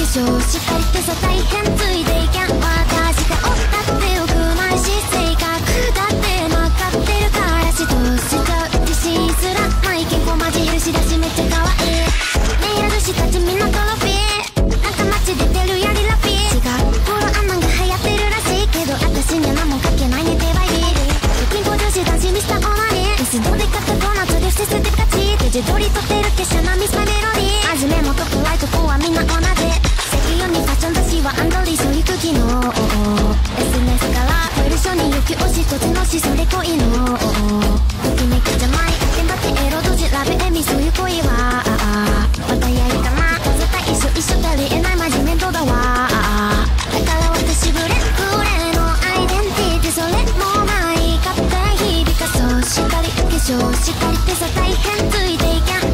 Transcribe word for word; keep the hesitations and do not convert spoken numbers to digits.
粧したりってさ大変ついていけん。私がおったってよくないし性格だってまかってるから嫉妬しちゃう自信すらない健康マジ許しだしめっちゃ可愛いねえ主たちみんなトロフィーなんか街出てるやりラピー違うフォローアンマンが流行ってるらしいけど私には何も書けないね手バイリー金庫女子男子ミスターオナニーミスドで買ったドーナツで伏せて勝ち手自撮り撮ってる結社なミスマメロディー真面目もトップライトこうはみんな同じ責任にファッション雑誌はアンドリーそういう空気の エスエヌエス からフェルションに雪押しとちのしそれ恋のときめきじゃない現場ってエロドジラブエミそういう恋はまたやるかな絶対一緒一緒足りえないマジ面倒だわだから私ブレブレのアイデンティティそれもないかって日々仮装したり化粧したりってさ大変ついていけん。